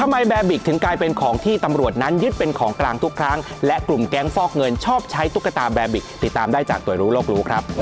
ทำไมแบร์บิกถึงกลายเป็นของที่ตำรวจนั้นยึดเป็นของกลางทุกครั้งและกลุ่มแก๊งฟอกเงินชอบใช้ตุ๊กตาแบร์บิกติดตามได้จากตัวรู้โลกรู้ครับ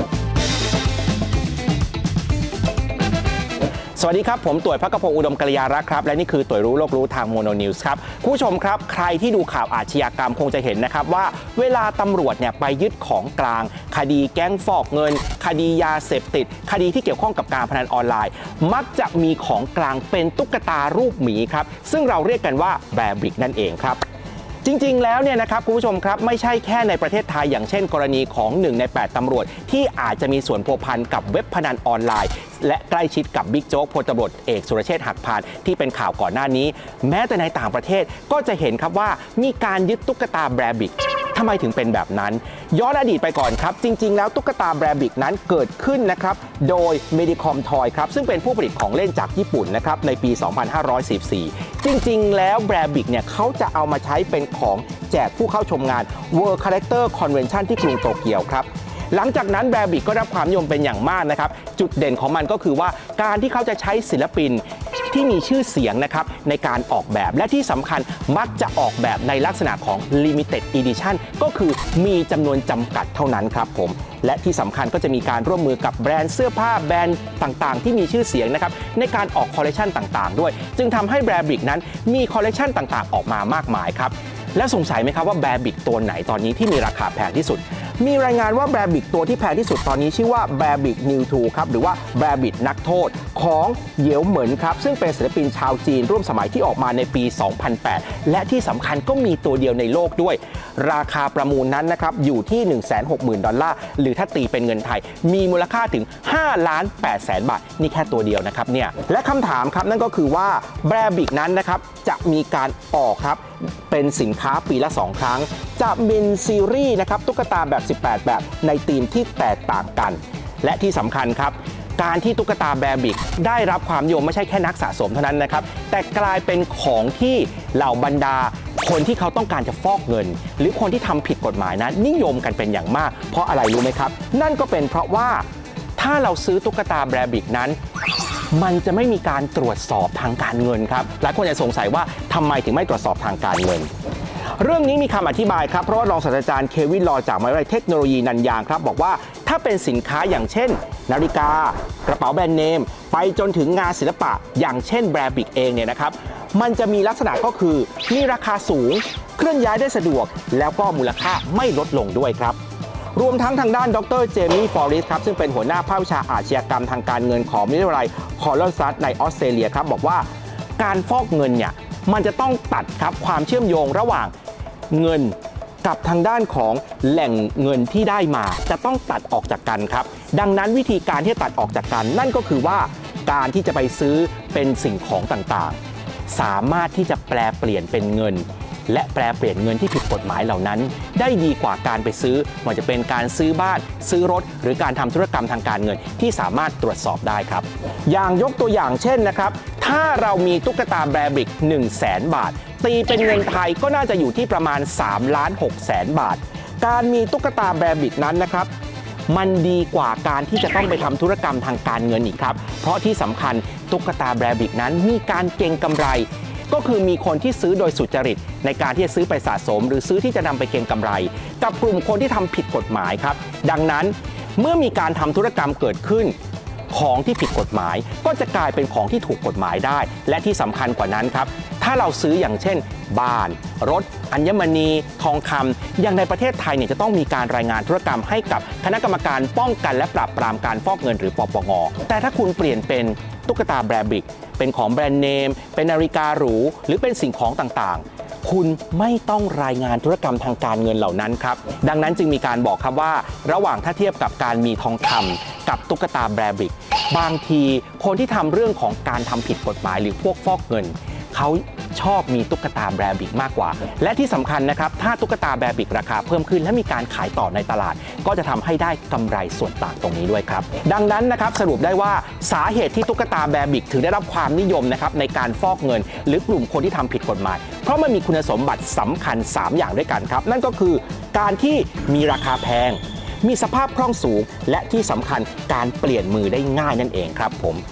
สวัสดีครับผมต่วยภกพงศ์อุดมกัลยารักษ์ครับและนี่คือต่วยรู้โลกรู้ทางโมโนนิวส์ครับผู้ชมครับใครที่ดูข่าวอาชญากรรมคงจะเห็นนะครับว่าเวลาตำรวจไปยึดของกลางคดีแก๊งฟอกเงินคดียาเสพติดคดีที่เกี่ยวข้องกับการพนันออนไลน์มักจะมีของกลางเป็นตุ๊กตารูปหมีครับซึ่งเราเรียกกันว่าแบร์บิกนั่นเองครับจริงๆแล้วเนี่ยนะครับคุณผู้ชมครับไม่ใช่แค่ในประเทศไทยอย่างเช่นกรณีของ1 ใน 8ตำรวจที่อาจจะมีส่วนพัวพันกับเว็บพนันออนไลน์และใกล้ชิดกับบิ๊กโจ๊กพลตำรวจเอกสุรเชษฐ์หักพานที่เป็นข่าวก่อนหน้านี้แม้แต่ในต่างประเทศก็จะเห็นครับว่ามีการยึดตุ๊กตาแบร์บิกทำไมถึงเป็นแบบนั้นย้อนอดีตไปก่อนครับจริงๆแล้วตุ๊กตาแบร์บิกนั้นเกิดขึ้นนะครับโดย Medicom Toy ครับซึ่งเป็นผู้ผลิตของเล่นจากญี่ปุ่นนะครับในปี 2514 จริงๆแล้วแบร์บิกเนี่ยเขาจะเอามาใช้เป็นของแจกผู้เข้าชมงาน World Character Convention ที่กรุงโตเกียวครับหลังจากนั้นแบร์บิกก็ได้รับความนิยมเป็นอย่างมากนะครับจุดเด่นของมันก็คือว่าการที่เขาจะใช้ศิลปินที่มีชื่อเสียงนะครับในการออกแบบและที่สำคัญมักจะออกแบบในลักษณะของ Limited Edition ก็คือมีจำนวนจำกัดเท่านั้นครับผมและที่สำคัญก็จะมีการร่วมมือกับแบรนด์เสื้อผ้าแบรนด์ต่างๆที่มีชื่อเสียงนะครับในการออกคอลเลคชันต่างๆด้วยจึงทำให้แบร์บิกนั้นมีคอลเลคชันต่างๆออกมามากมายครับและสงสัยไหมครับว่าแบร์บิกตัวไหนตอนนี้ที่มีราคาแพงที่สุดมีรายงานว่าแบร์บิกตัวที่แพงที่สุดตอนนี้ชื่อว่าแบร์บิกนิวทูครับหรือว่าแบร์บิกนักโทษของเหยียวเหมินครับซึ่งเป็นศิลปินชาวจีนร่วมสมัยที่ออกมาในปี 2008 และที่สำคัญก็มีตัวเดียวในโลกด้วยราคาประมูลนั้นนะครับอยู่ที่ $160,000 หรือถ้าตีเป็นเงินไทยมีมูลค่าถึง 5,800,000 บาทนี่แค่ตัวเดียวนะครับเนี่ยและคำถามครับนั่นก็คือว่าแบร์บิกนั้นนะครับจะมีการออกครับเป็นสินค้าปีละ 2 ครั้งจะเป็นซีรีส์นะครับตุ๊กตาแบบ18แบบในธีมที่แตกต่างกันและที่สำคัญครับการที่ตุ๊กตาแบร์บิกได้รับความนิยมไม่ใช่แค่นักสะสมเท่านั้นนะครับแต่กลายเป็นของที่เหล่าบรรดาคนที่เขาต้องการจะฟอกเงินหรือคนที่ทำผิดกฎหมายนั้นนิยมกันเป็นอย่างมากเพราะอะไรรู้ไหมครับนั่นก็เป็นเพราะว่าถ้าเราซื้อตุ๊กตาแบร์บิกนั้นมันจะไม่มีการตรวจสอบทางการเงินครับหลายคนจะสงสัยว่าทำไมถึงไม่ตรวจสอบทางการเงินเรื่องนี้มีคำอธิบายครับเพราะว่ารองศาสตราจารย์เควินลอจากมหาวิทยาลัยเทคโนโลยีนันยางครับบอกว่าถ้าเป็นสินค้าอย่างเช่นนาฬิกากระเป๋าแบรนด์เนมไปจนถึงงานศิลปะอย่างเช่นแบร์บิกเองเนี่ยนะครับมันจะมีลักษณะก็คือมีราคาสูงเคลื่อนย้ายได้สะดวกแล้วก็มูลค่าไม่ลดลงด้วยครับรวมทั้งด้านดรเจมี่ฟอริสครับซึ่งเป็นหัวหน้าภาควิชาอาชญากรรมทางการเงินของวิทยาลัยคอร์ลซัสในออสเตรเลียครับบอกว่าการฟอกเงินเนี่ยมันจะต้องตัดครับความเชื่อมโยงระหว่างเงินกับทางด้านของแหล่งเงินที่ได้มาจะต้องตัดออกจากกันครับดังนั้นวิธีการที่ตัดออกจากกันนั่นก็คือว่าการที่จะไปซื้อเป็นสิ่งของต่างๆสามารถที่จะแปลเปลี่ยนเป็นเงินและแปลเปลี่ยนเงินที่ผิดกฎหมายเหล่านั้นได้ดีกว่าการไปซื้อมันจะเป็นการซื้อบ้านซื้อรถหรือการทำธุรกรรมทางการเงินที่สามารถตรวจสอบได้ครับอย่างยกตัวอย่างเช่นนะครับถ้าเรามีตุ๊กตาแบร์บิก 100,000 บาทตีเป็นเงินไทยก็น่าจะอยู่ที่ประมาณ 3,600,000 บาทการมีตุ๊กตาแบร์บิกนั้นนะครับมันดีกว่าการที่จะต้องไปทำธุรกรรมทางการเงินอีกครับเพราะที่สำคัญตุ๊กตาแบร์บิกนั้นมีการเก็งกำไรก็คือมีคนที่ซื้อโดยสุจริตในการที่จะซื้อไปสะสมหรือซื้อที่จะนำไปเก็งกำไรกับกลุ่มคนที่ทำผิดกฎหมายครับดังนั้นเมื่อมีการทำธุรกรรมเกิดขึ้นของที่ผิดกฎหมายก็จะกลายเป็นของที่ถูกกฎหมายได้และที่สำคัญกว่านั้นครับถ้าเราซื้ออย่างเช่นบ้านรถอัญมณีทองคำอย่างในประเทศไทยเนี่ยจะต้องมีการรายงานธุรกรรมให้กับคณะกรรมการป้องกันและปราบปรามการฟอกเงินหรือปปง.แต่ถ้าคุณเปลี่ยนเป็นตุ๊กตาแบร์บิกเป็นของแบรนด์เนมเป็นนาฬิกาหรูหรือเป็นสิ่งของต่างๆคุณไม่ต้องรายงานธุรกรรมทางการเงินเหล่านั้นครับดังนั้นจึงมีการบอกครับว่าระหว่างถ้าเทียบกับการมีทองคำกับตุ๊กตาแบร์บิกบางทีคนที่ทำเรื่องของการทำผิดกฎหมายหรือพวกฟอกเงินเขาชอบมีตุ๊กตาแบร์บิกมากกว่าและที่สำคัญนะครับถ้าตุ๊กตาแบร์บิกราคาเพิ่มขึ้นและมีการขายต่อในตลาดก็จะทำให้ได้กำไรส่วนต่างตรงนี้ด้วยครับดังนั้นนะครับสรุปได้ว่าสาเหตุที่ตุ๊กตาแบร์บิกถึงได้รับความนิยมนะครับในการฟอกเงินหรือกลุ่มคนที่ทำผิดกฎหมายเพราะมันมีคุณสมบัติสำคัญ3อย่างด้วยกันครับนั่นก็คือการที่มีราคาแพงมีสภาพคล่องสูงและที่สำคัญการเปลี่ยนมือได้ง่ายนั่นเองครับผม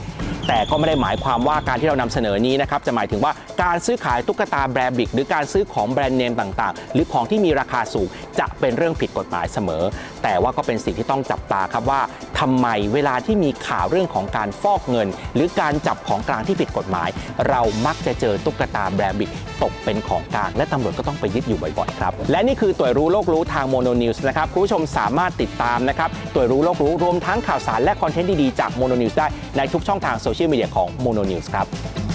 แต่ก็ไม่ได้หมายความว่าการที่เรานำเสนอนี้นะครับจะหมายถึงว่าการซื้อขายตุ๊กตาแบรนด์บิกหรือการซื้อของแบรนด์เนมต่างๆหรือของที่มีราคาสูงจะเป็นเรื่องผิดกฎหมายเสมอแต่ว่าก็เป็นสิ่งที่ต้องจับตาครับว่าทำไมเวลาที่มีข่าวเรื่องของการฟอกเงินหรือการจับของกลางที่ผิดกฎหมายเรามักจะเจอตุ๊กตาแบรนด์บิกตกเป็นของกลางและตำรวจก็ต้องไปยึดอยู่บ่อยๆครับและนี่คือตัวรู้โลกรู้ทางโมโนนิวส์นะครับคุณผู้ชมสามารถติดตามนะครับตัวรู้โลกรู้รวมทั้งข่าวสารและคอนเทนต์ดีๆจากโมโนนิวส์ได้ในทุกช่องทางโซเชียลมีเดียของโมโนนิวส์ครับ